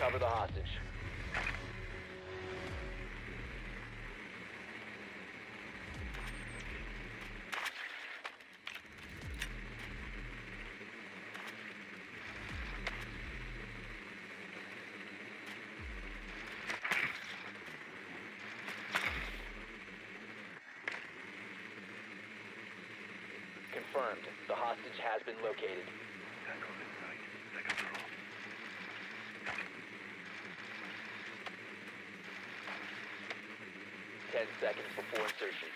recover the hostage. Confirmed. The hostage has been located. 10 seconds before insertion.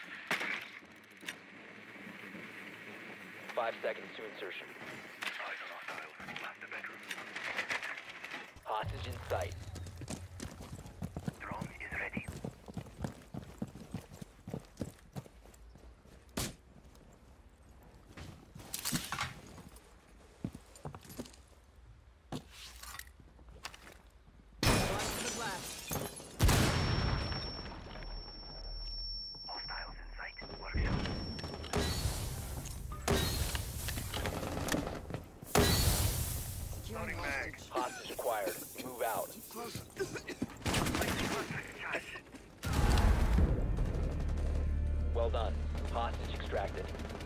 5 seconds to insertion. Hostage in sight. Drone is ready. Hostiles in sight. Workshop. Loading mag. Hostage acquired. Move out. Well done. Hostage extracted.